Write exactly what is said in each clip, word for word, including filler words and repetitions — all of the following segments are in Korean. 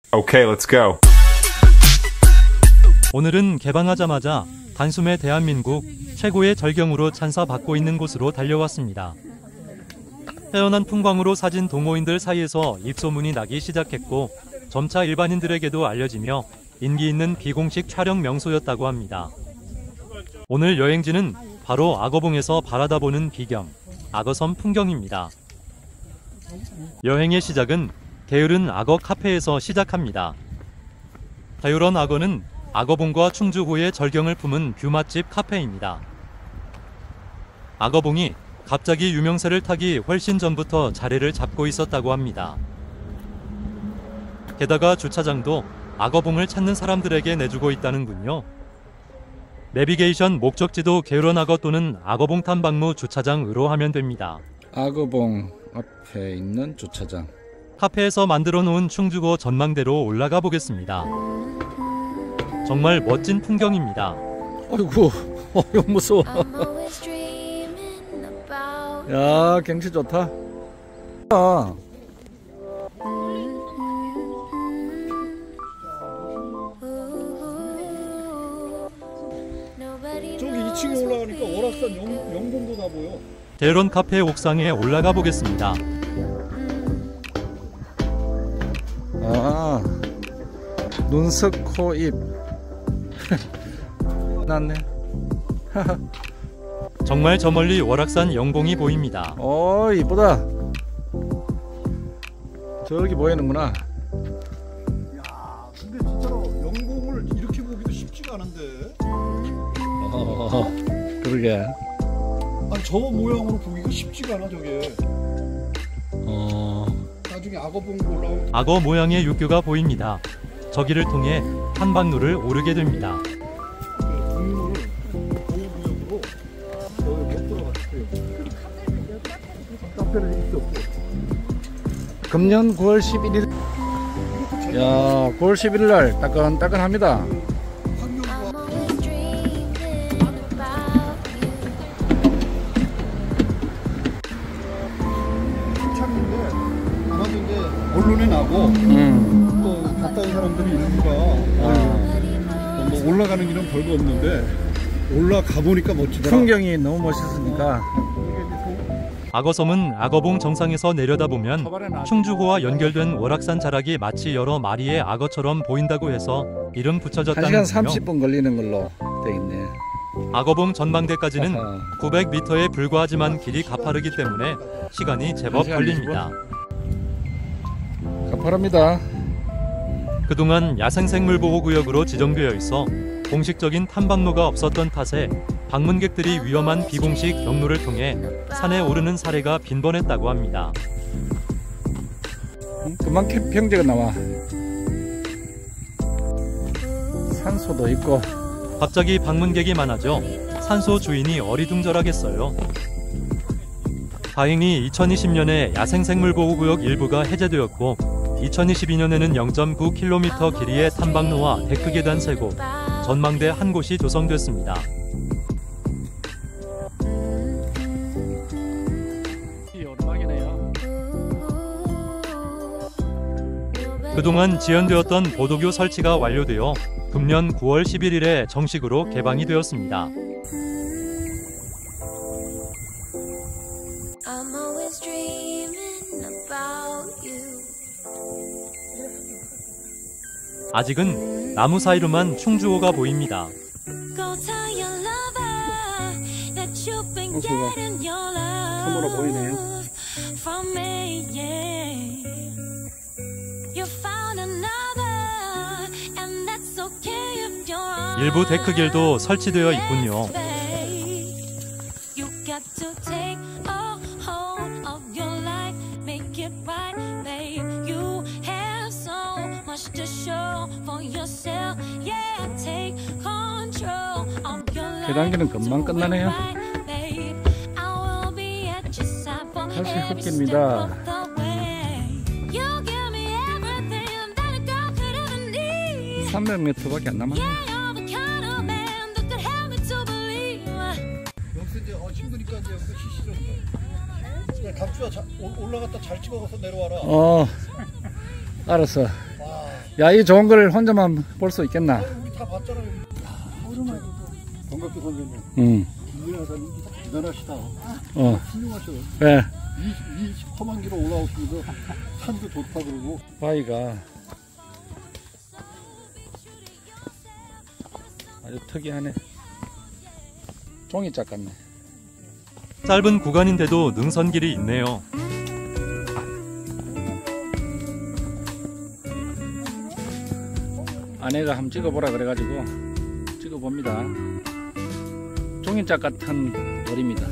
Okay, let's go. 오늘은 개방하자마자 단숨에 대한민국 최고의 절경으로 찬사받고 있는 곳으로 달려왔습니다. 태연한 풍광으로 사진 동호인들 사이에서 입소문이 나기 시작했고 점차 일반인들에게도 알려지며 인기 있는 비공식 촬영 명소였다고 합니다. 오늘 여행지는 바로 악어봉에서 바라다 보는 비경, 악어섬 풍경입니다. 여행의 시작은 게으른 악어 카페에서 시작합니다. 자유로운 악어는 악어봉과 충주호의 절경을 품은 뷰 맛집 카페입니다. 악어봉이 갑자기 유명세를 타기 훨씬 전부터 자리를 잡고 있었다고 합니다. 게다가 주차장도 악어봉을 찾는 사람들에게 내주고 있다는군요. 내비게이션 목적지도 게으른 악어 또는 악어봉 탐방로 주차장으로 하면 됩니다. 악어봉 앞에 있는 주차장. 카페에서 만들어 놓은 충주호 전망대로 올라가 보겠습니다. 정말 멋진 풍경입니다. 어이구, 어이구 무서워. 야, 경치 좋다. 아. 저기 이 층에 올라가니까 월악산 영, 영봉도 다 보여. 대론 카페 옥상에 올라가 보겠습니다. 아, 눈썹, 코, 입. 났네. 정말 저 멀리 월악산 영봉이 보입니다. 어, 이쁘다. 저기 보이는구나. 야, 근데 진짜로 영봉을 이렇게 보기도 쉽지가 않은데. 어, 그러게. 아니 저 모양으로 보기가 쉽지가 않아 저게. 어. 나중에 악어봉 올라오면 악어 모양의 육교가 보입니다. 저기를 통해 탐방로를 오르게 됩니다. 동료를 보호구역으로 여기 못 들어갔어요. 카페를 있어 없고. 금년 구월 십일일. 야, 구월 십일일 날 따끈따끈합니다. 언론에 나고 음. 또 갔다 온 사람들이 있으니까 아. 뭐 올라가는 길은 별거 없는데 올라가 보니까 멋지더라. 풍경이 너무 멋있으니까. 악어섬은 악어봉 정상에서 내려다보면 충주호와 연결된 월악산 자락이 마치 여러 마리의 악어처럼 보인다고 해서 이름 붙여졌다는 한 시간 삼십 분 걸리는 걸로 돼 있네. 악어봉 전망대까지는 아하. 구백 미터에 불과하지만 길이 가파르기 때문에 시간이 제법 걸립니다. 가파릅니다. 그동안 야생생물보호구역으로 지정되어 있어 공식적인 탐방로가 없었던 탓에 방문객들이 위험한 비공식 경로를 통해 산에 오르는 사례가 빈번했다고 합니다. 금방 평지가 나와. 산소도 있고. 갑자기 방문객이 많아져 산소 주인이 어리둥절하겠어요. 다행히 이천이십 년에 야생생물보호구역 일부가 해제되었고 이천이십이 년에는 영 점 구 킬로미터 길이의 탐방로와 데크계단 세 곳, 전망대 한 곳이 조성됐습니다. 그동안 지연되었던 보도교 설치가 완료되어 금년 구월 십일일에 정식으로 개방이 되었습니다. 아직은 나무 사이로만 충주호가 보입니다. 호수가 섬으로 보이네요. 일부 데크길도 설치되어 있군요. 계단길은 금방 끝나네요. 다시 흙길입니다. 삼백 미터밖에 안 남았네. 여기서 이제 어, 힘드니까 이제 여기서 쉬시죠. 갑주야 올라갔다 잘 찍어서 내려와라. 어, 알았어. 와. 야, 이 좋은 걸 혼자만 볼 수 있겠나? 우리 다 봤잖아요. 정각교 선생님, 응. 김민하사님 대단하시다. 어. 훌륭하셔요. 예. 이, 이 험한 길을 올라오시면서 산도 좋다 그러고. 바위가 아주 특이하네. 종이짝 같네. 짧은 구간인데도 능선길이 있네요. 아내가 한번 찍어보라 그래가지고 찍어봅니다. 종이짝 같은 돌입니다.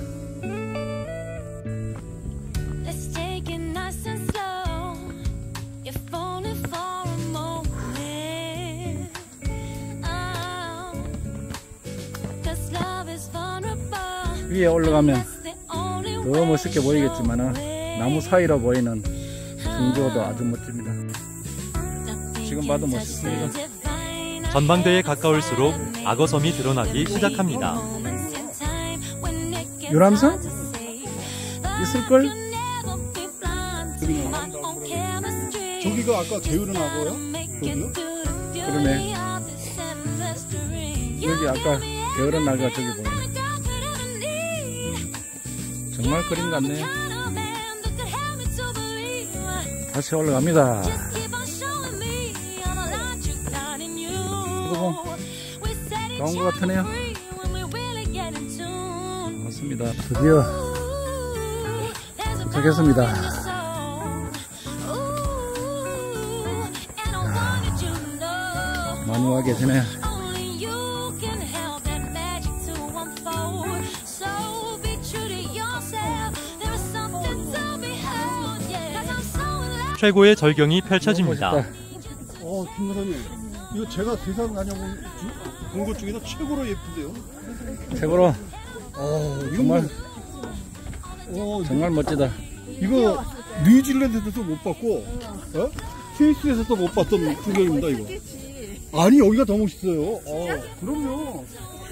Let's take it nice and slow. You're falling for a moment. Oh, 'cause love is vulnerable. 위에 올라가면 That's the only 더 way 멋있게 to 보이겠지만은 show it. 나무 사이로 보이는 등조도 아주 멋집니다. 지금 봐도 멋있습니다. 전망대에 가까울수록 악어섬이 드러나기 시작합니다. 유람선? 있을걸? 저기가 아까 게으른 악어야? 저기요? 그러네. 여기 아까 게으른 나가 저기 보이네. 정말 그림 같네. 다시 올라갑니다. 이거 나온 것 같으네요. 맞습니다. 드디어 도착했습니다. 많이 와 계시네. 최고의 절경이 펼쳐집니다. 어, 김사님, 이거 제가 대상 다녀본 본 것 중에서 최고로 예쁜데요. 최고로 어, 이거 정말 뭐, 어, 정말 멋지다. 이거 뉴질랜드에서도 못 봤고, 어? 스위스에서도 못 봤던 풍경입니다, 이거. 아니, 여기가 더 멋있어요. 어, 그럼요.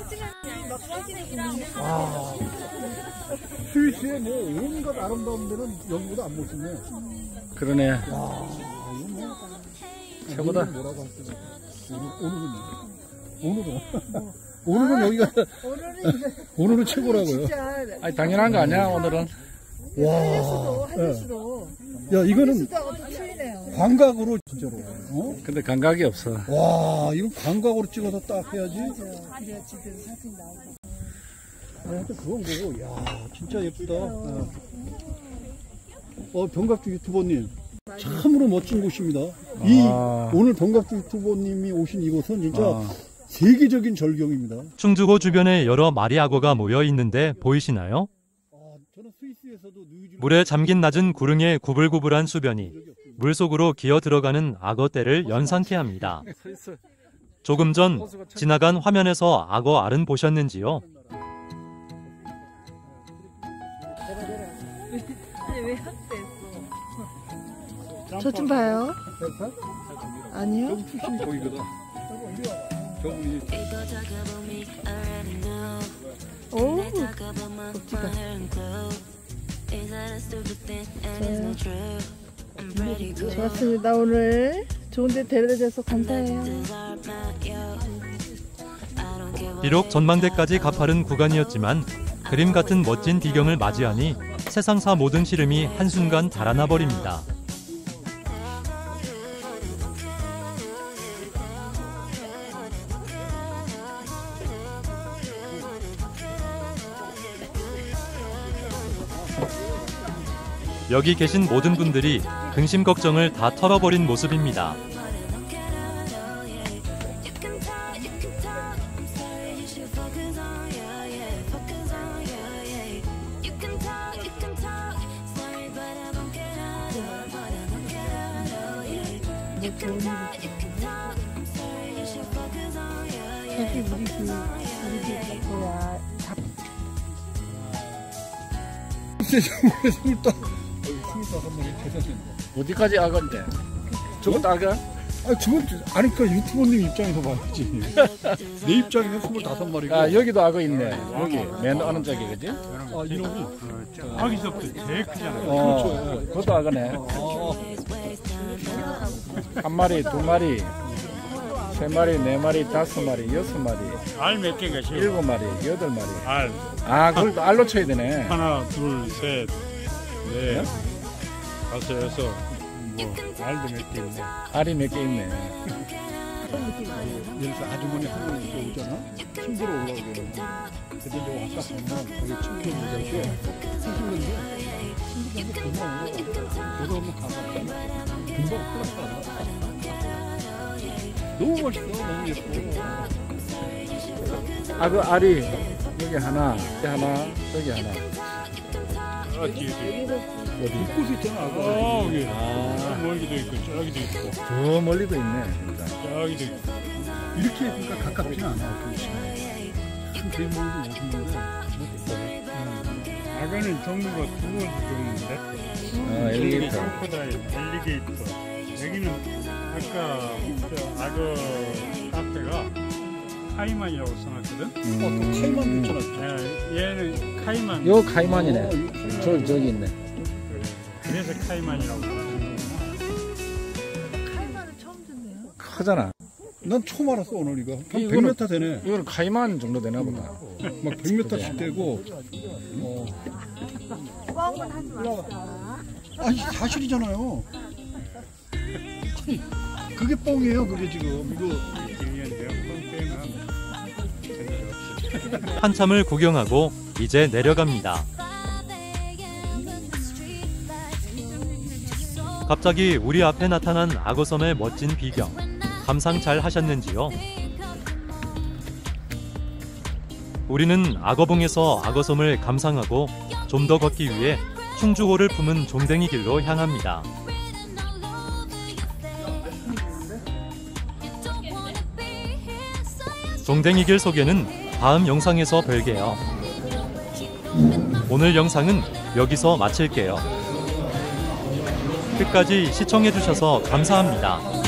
아, 스위스의 뭐 온갖 아름다운 데는 여기보다 안 멋있네. 그러네. 와, 이거 뭐 최고다. 오늘은 뭐라고 할까? 오늘은 오늘은 오늘은 여기가 오늘은 최고라고요. 아니 당연한 거 아니야 오늘은. 와, 하늘수도 야 이거는 하늘수도 틀리네요. 광각으로 진짜로. 어? 근데 감각이 없어. 와, 이거 광각으로 찍어서 딱 해야지. 그래야 지금 사진 나오고. 아, 하여튼 그건 거고, 야, 진짜 예쁘다. 어, 어 병각주 유튜버님, 참으로 멋진 곳입니다. 이 아. 오늘 병각주 유튜버님이 오신 이곳은 진짜 아. 세계적인 절경입니다. 충주호 주변에 여러 마리 악어가 모여 있는데 보이시나요? 아, 저는 스위스에서도 뉴질랜드 물에 잠긴 낮은 구릉의 구불구불한 수변이 물속으로 기어 들어가는 악어떼를 연상케 합니다. 조금 전 지나간 화면에서 악어 알은 보셨는지요? 왜 학대했어? 저 좀 봐요. 아니요. 저기 출신이 거기거든. 저분이 오, 멋지다. 네, 좋았습니다. 오늘 좋은데 데려다 줘서 감사해요. 비록 전망대까지 가파른 구간이었지만 그림 같은 멋진 비경을 맞이하니 세상사 모든 시름이 한순간 달아나 버립니다. 여기 계신 모든 분들이 근심 걱정을 다 털어버린 모습입니다. 저기 우리 그 우리 그 뭐야 잡 스물다 스물다 한 명이 대단했네. 어디까지 악어인데? 저것도 악어? 아, 지금, 아니, 그 유튜버님 입장에서 봐야지. 내 입장에는 스물다섯 마리고. 아, 여기도 악어 있네. 여기 맨 어느 쪽에 그지? 아, 이놈이. 아기서부터 제일 크잖아요. 어, 그것도 악어네. 한 마리, 두 마리, 세 마리, 네 마리, 다섯 마리, 여섯 마리, 알 몇 개가 지금? 일곱 마리, 여덟 마리. 알 아, 그걸 또 알로 쳐야 되네. 하나, 둘, 셋, 넷, 다섯, 여섯. 뭐 알도 몇 개 있네. 알이 몇 개 있네. 여기서 아주머니 한 분 이렇게 오잖아? 힘들어 올라오고 그러는데. 근데 이제 아까 보면 거기 침대 이렇게 쓰시는데, 금방 올라가. 저도 한번 가봤더니, 금방 올라가. 너무 멋있어, 너무 예뻐. 아, 그 알이 여기 하나, 여기 하나, 여기 하나. 아, 뒤에 뒤에. 어디? 곳에 있잖아, 아까. 어, 여기. 아, 멀기도 있고 저기도 있고 저 멀리도 있네, 진짜. 저기도 있고. 이렇게 그러니까 가깝진 않아, 교실이. 한 대물도 오시는데, 악어는 종류가 두 가지 종류인데. 어, 엘리게이터. 크로코다일, 엘리게이터. 여기는 아까 저 악어 카페가 카이만이라고 써놨거든. 어, 또 카이만 있잖아. 예, 얘는 카이만. 요 카이만이네. 어, 저, 저기 있네. 그래서 카이만이라고. 카이만을 처음 듣네요. 크잖아. 난 처음 알았어, 오늘 이거. 한 백 이거는- 미터 되네. 이거는 카이만 정도 되나 보다. 막 백 미터씩 되고. 어. 뻥은 하지 맙시다. 아니, 사실이잖아요. 아니, 그게 뻥이에요, 그게 지금. 이거. 한참을 구경하고 이제 내려갑니다. 갑자기 우리 앞에 나타난 악어섬의 멋진 비경, 감상 잘 하셨는지요? 우리는 악어봉에서 악어섬을 감상하고 좀 더 걷기 위해 충주호를 품은 종댕이 길로 향합니다. 종댕이 길 소개는 다음 영상에서 뵐게요. 오늘 영상은 여기서 마칠게요. 끝까지 시청해주셔서 감사합니다.